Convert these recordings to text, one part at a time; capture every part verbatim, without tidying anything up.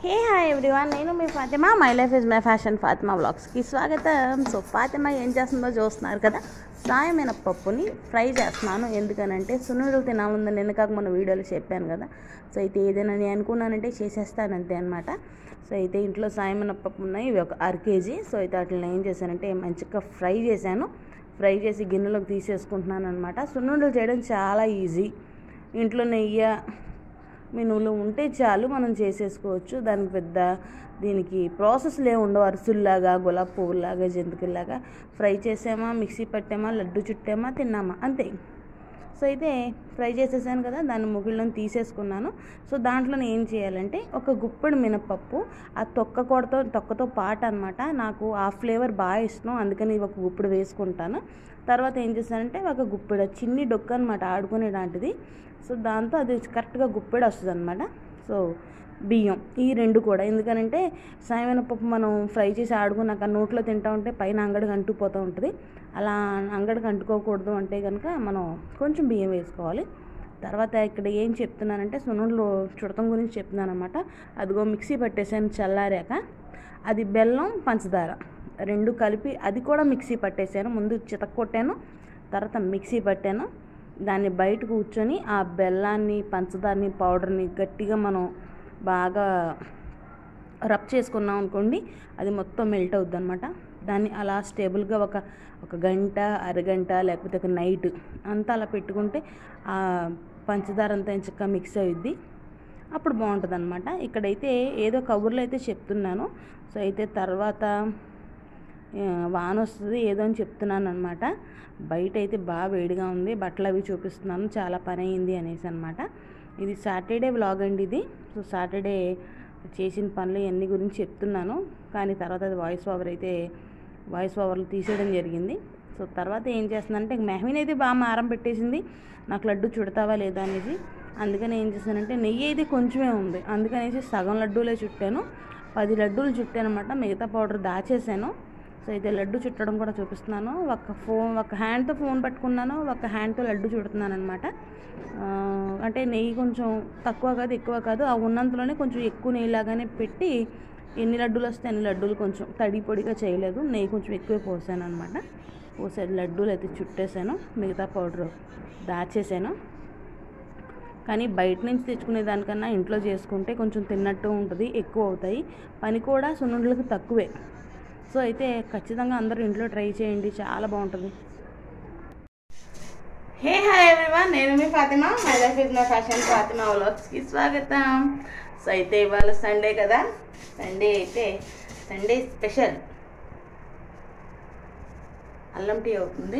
హే hi everyone, నేను మీ Fatima. My life is my fashion Fatima వ్లాగ్స్కి స్వాగతం. సో ఫాతిమా ఏం చేస్తుందో చూస్తున్నారు కదా. సాయం మినపప్పుని ఫ్రై చేస్తున్నాను. ఎందుకనంటే సున్నుండలు తినాలని నిన్న కాక మన వీడియోలో చెప్పాను కదా. సో అయితే ఏదైనా నేను అనుకున్నానంటే చేసేస్తాను అంతే అనమాట. సో అయితే ఇంట్లో సాయం మినపప్పు ఉన్నాయి, ఇవి ఒక అర కేజీ. సో అయితే వాటిని ఏం చేశానంటే మంచిగా ఫ్రై చేశాను. ఫ్రై చేసి గిన్నెలోకి తీసేసుకుంటున్నాను అనమాట. సున్నుండలు చేయడం చాలా ఈజీ. ఇంట్లో నెయ్యి మినువులు ఉంటే చాలు, మనం చేసేసుకోవచ్చు. దానికి పెద్ద దీనికి ప్రాసెస్లు ఏమి ఉండవు. అరిసుల్లాగా, గులాబీ పువ్వులాగా, జంతికల్లాగా ఫ్రై చేసామా, మిక్సీ పట్టామా, లడ్డు చుట్టామా, తిన్నామా, అంతే. సో అయితే ఫ్రై చేసేసాను కదా, దాన్ని ముగిళ్ళని తీసేసుకున్నాను. సో దాంట్లో ఏం చేయాలంటే ఒక గుప్పెడు మినపప్పు, ఆ తొక్క కూడతో తొక్కతో పాటు అనమాట. నాకు ఆ ఫ్లేవర్ బాగా ఇష్టం, అందుకని ఒక గుప్పెడు వేసుకుంటాను. తర్వాత ఏం చేశానంటే ఒక గుప్పెడు చిన్ని డొక్క అనమాట, ఆడుకునే లాంటిది. సో దాంతో అది కరెక్ట్గా గుప్పెడు వస్తుంది అనమాట. సో బియ్యం ఈ రెండు కూడా, ఎందుకనంటే సాయమినపప్పు మనం ఫ్రై చేసి ఆడుకున్నాక నోట్లో తింటూ ఉంటే పైన అంగడికి అంటుకుపోతూ ఉంటుంది. అలా అంగడికి అంటుకోకూడదు అంటే కనుక మనం కొంచెం బియ్యం వేసుకోవాలి. తర్వాత ఇక్కడ ఏం చెప్తున్నానంటే సున్నుండలు చుడతం గురించి చెప్తున్నాను అనమాట. అదిగో మిక్సీ పట్టేసాను చల్లారాక. అది బెల్లం, పంచదార రెండు కలిపి అది కూడా మిక్సీ పట్టేసాను. ముందు చితక్కొట్టాను, తర్వాత మిక్సీ పట్టాను. దాన్ని బయట కూర్చొని ఆ బెల్లాన్ని, పంచదారని, పౌడర్ని గట్టిగా మనం బాగా రబ్ చేసుకున్నాం అనుకోండి, అది మొత్తం మెల్ట్ అవుద్ది అనమాట. దాన్ని అలా స్టేబుల్గా ఒక ఒక గంట, అరగంట, లేకపోతే ఒక నైట్ అంతా అలా పెట్టుకుంటే ఆ పంచదార అంతా చక్కగా మిక్స్ అవుద్ది. అప్పుడు బాగుంటుంది అనమాట. ఇక్కడైతే ఏదో కబుర్లో అయితే చెప్తున్నాను. సో అయితే తర్వాత వాన వస్తుంది ఏదో అని చెప్తున్నాను అనమాట. బయట అయితే బాగా వేడిగా ఉంది, బట్టలు అవి చూపిస్తున్నాను, చాలా పని అయింది అనేసి అనమాట. ఇది సాటర్డే వ్లాగ్ అండి ఇది. సో సాటర్డే చేసిన పనులు ఇవన్నీ గురించి చెప్తున్నాను, కానీ తర్వాత అది వాయిస్ ఓవర్ అయితే వాయిస్ ఓవర్లు తీసేయడం జరిగింది. సో తర్వాత ఏం చేస్తుందంటే మెహమీన్ అయితే బాగా మారం పెట్టేసింది, నాకు లడ్డు చుడతావా లేదా అనేసి. అందుకని ఏం చేశానంటే నెయ్యి అయితే కొంచెమే ఉంది, అందుకనేసి సగం లడ్డూలే చుట్టాను. పది లడ్డూలు చుట్టాను అనమాట, మిగతా పౌడర్ దాచేసాను. సో అయితే లడ్డు చుట్టడం కూడా చూపిస్తున్నాను. ఒక ఫోన్ ఒక హ్యాండ్తో ఫోన్ పట్టుకున్నాను, ఒక హ్యాండ్తో లడ్డు చుడుతున్నాను అనమాట. అంటే నెయ్యి కొంచెం తక్కువ కాదు, ఎక్కువ కాదు, ఆ ఉన్నంతలోనే కొంచెం ఎక్కువ నెయ్యిలాగానే పెట్టి ఎన్ని లడ్డూలు వస్తే అన్ని లడ్డూలు, కొంచెం తడి పొడిగా చేయలేదు, నెయ్యి కొంచెం ఎక్కువ పోసాను అనమాట. పోసే లడ్డూలు అయితే చుట్టేసాను, మిగతా పౌడర్ దాచేసాను. కానీ బయట నుంచి తెచ్చుకునే దానికన్నా ఇంట్లో చేసుకుంటే కొంచెం తిన్నట్టు ఉంటుంది, ఎక్కువ అవుతాయి, పని కూడా సున్నుండలకు తక్కువే. సో అయితే ఖచ్చితంగా అందరూ ఇంట్లో ట్రై చేయండి, చాలా బాగుంటుంది. హే హాయ్ ఎవ్రీవన్, నేను మీ Fatima. My life is my fashion Fatima వ్లాగ్స్కి స్వాగతం. సో అయితే ఇవాళ సండే కదా, సండే అయితే సండే స్పెషల్ అల్లం టీ అవుతుంది.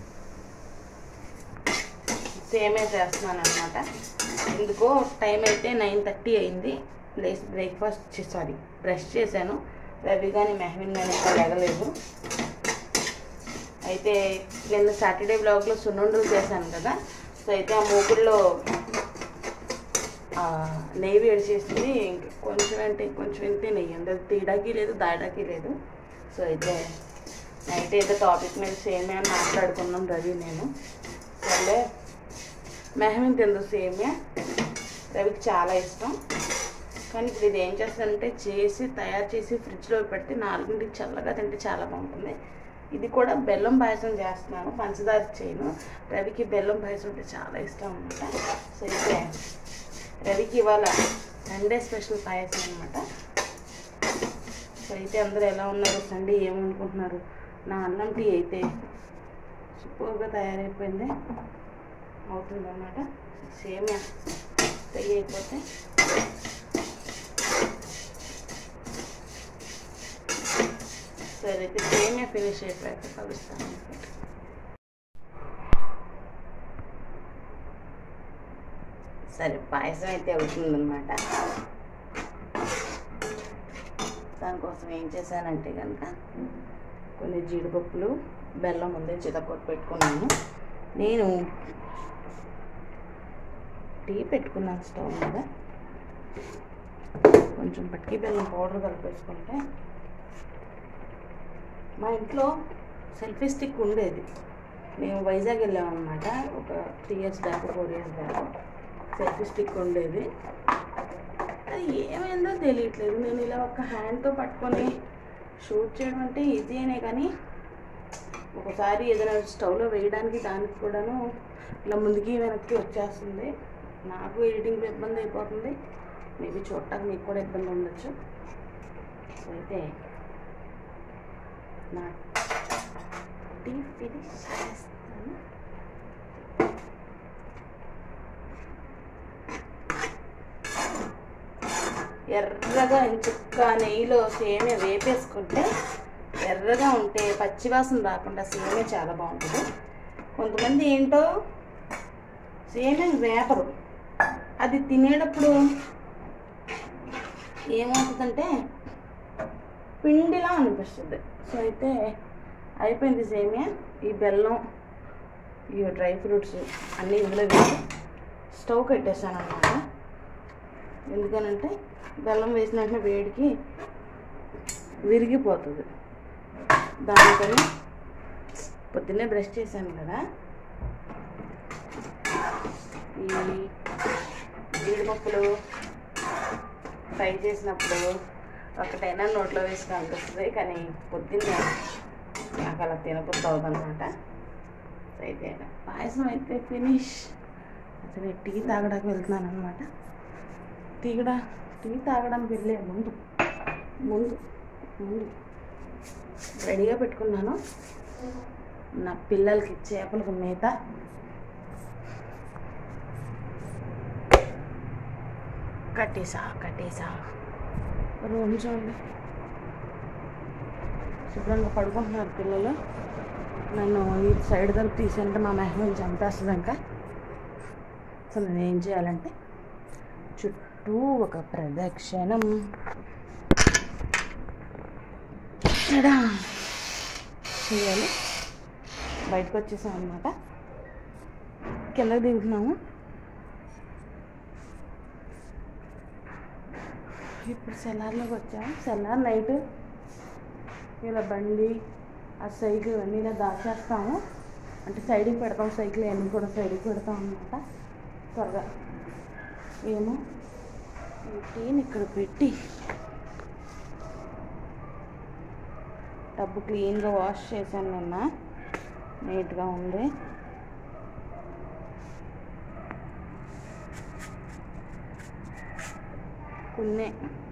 సేమే చేస్తున్నాను అనమాట. ఎందుకో టైం అయితే నైన్ థర్టీ అయింది. లేచి బ్రేక్ఫాస్ట్ సారీ బ్రష్ చేశాను. రవి కానీ మెహమీన్ కానీ ఇంకా లేగలేదు. అయితే నేను సాటర్డే బ్లాగ్లో సున్నుండలు చేశాను కదా. సో అయితే ఆ మూకుల్లో నెయ్యి వేడి చేసింది, కొంచెం అంటే కొంచెం అయితే నెయ్యి ఉంది, అది తీయడానికి లేదు, దాయడానికి లేదు. సో అయితే నైట్ ఏదో టాపిక్ మీద సేమియా మాట్లాడుకున్నాం రవి నేను. సరే మెహమీన్ తిందు సేమియా, రవికి చాలా ఇష్టం. కానీ ఇప్పుడు ఇది ఏం చేస్తానంటే చేసి తయారు చేసి ఫ్రిడ్జ్లో పెడితే నాలుగింటికి చల్లగా తింటే చాలా బాగుంటుంది. ఇది కూడా బెల్లం పాయసం చేస్తున్నాను, పంచదార చేయను. రవికి బెల్లం పాయసం అంటే చాలా ఇష్టం అనమాట. సో అయితే రవికి ఇవాళ సండే స్పెషల్ పాయసం అనమాట. సో అయితే అందరూ ఎలా ఉన్నారు, సండే ఏమనుకుంటున్నారు? నా అన్నం టీ అయితే సూపర్గా తయారైపోయింది, అవుతుందన్నమాట. సేమియా ఫ్రై అయిపోతే సరే అయితే సేమియా ఫినిష్ అయిపోయాక కలుస్తాను. సరే పాయసం అయితే అవుతుందన్నమాట. దానికోసం ఏం చేశానంటే కనుక కొన్ని జీడిపప్పులు, బెల్లం ముందే చితకొట్టు పెట్టుకున్నాను. నేను టీ పెట్టుకున్నాను స్టవ్ మీద, కొంచెం పట్టికి బెల్లం పౌడర్ కలిపేసుకుంటే. మా ఇంట్లో సెల్ఫీ స్టిక్ ఉండేది, మేము వైజాగ్ వెళ్ళామన్నమాట ఒక త్రీ ఇయర్స్ దాకా, ఫోర్ ఇయర్స్ దాకా సెల్ఫీ స్టిక్ ఉండేది. అది ఏమైందో తెలియట్లేదు. నేను ఇలా ఒక హ్యాండ్తో పట్టుకొని షూట్ చేయడం అంటే ఈజీ అనే, కానీ ఒకసారి ఏదైనా స్టవ్లో వేయడానికి దానికి కూడాను ఇలా ముందుకి వెనక్కి వచ్చేస్తుంది. నాకు ఎడిటింగ్ ఇబ్బంది అయిపోతుంది, మేబీ చూడటానికి మీకు కూడా ఇబ్బంది ఉండొచ్చు. సో అయితే నా టీ ఫినిష్ చేస్తాను. ఎర్రగా చుక్క నెయ్యిలో సేమే వేపేసుకుంటే ఎర్రగా ఉంటే పచ్చివాసన రాకుండా సేమే చాలా బాగుంటుంది. కొంతమంది ఏంటో సేమే వేపరు, అది తినేటప్పుడు ఏమవుతుందంటే పిండిలా అనిపిస్తుంది. సో అయితే అయిపోయింది సేమియా. ఈ బెల్లం, ఈ డ్రై ఫ్రూట్స్ అన్నీ ఇందులో వేసి స్టవ్ కట్టేసాను అన్నమాట. ఎందుకనంటే బెల్లం వేసిన వెంటనే వేడికి విరిగిపోతుంది. దానికని పొద్దున్నే బ్రష్ చేశాను కదా, ఈ జీడిపప్పులు ఫ్రై చేసినప్పుడు ఒకటైనా నోట్లో వేసుకుని అనిపిస్తుంది, కానీ పొద్దున్నే నాకు అలా తినబుద్ధి అవుతుందన్నమాట. అయితే పాయసం అయితే ఫినిష్. అసలు టీ తాగడానికి వెళ్తున్నాను అనమాట. టీ కూడా టీ తాగడానికి వెళ్ళే ముందు ముందు ముందు రెడీగా పెట్టుకున్నాను నా పిల్లలకి చేపలకు మేత. కట్టేసా కట్టేసా రూమ్ చూడండి, శుభ్రంగా పడుకుంటున్నారు పిల్లలు. నన్ను ఈ సైడ్ తలుపు తీసానంటే మా మెహమని చంపేస్తుంది. ఇంకా అసలు నేను ఏం చేయాలంటే చుట్టూ ఒక ప్రదక్షిణం చేయాలి. బయటకు వచ్చేసాం అన్నమాట, కిందకి దిగుతున్నాము. ఇప్పుడు సెల్లార్లోకి వచ్చాము. సెల్లార్ నైట్ ఇలా బండి ఆ సైకిల్ అన్నీ ఇలా దాచేస్తాము, అంటే సైడ్కి పెడతాం. సైకిల్ అన్నీ కూడా సైడ్కి పెడతాం అన్నమాట. త్వరగా ఏమో ఈ టీని ఇక్కడ పెట్టి టబ్బు క్లీన్గా వాష్ చేశాను నిన్న, నీట్గా ఉంది. కొన్ని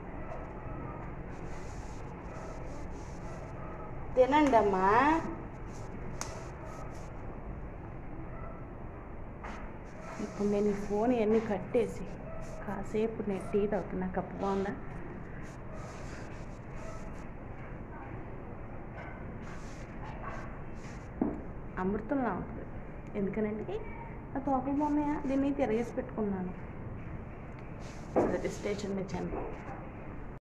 తినండి అమ్మా. ఇప్పుడు నేను ఈ ఫోన్ ఇవన్నీ కట్టేసి కాసేపు నేను టీ తాగుతున్నా. కప్పు బాగుందా? అమృతంలా ఉంటుంది. ఎందుకనంటే ఆ తోకలు బాగున్నాయా, దీన్ని తిరగేసి పెట్టుకున్నాను. స్టేషన్ వచ్చాను.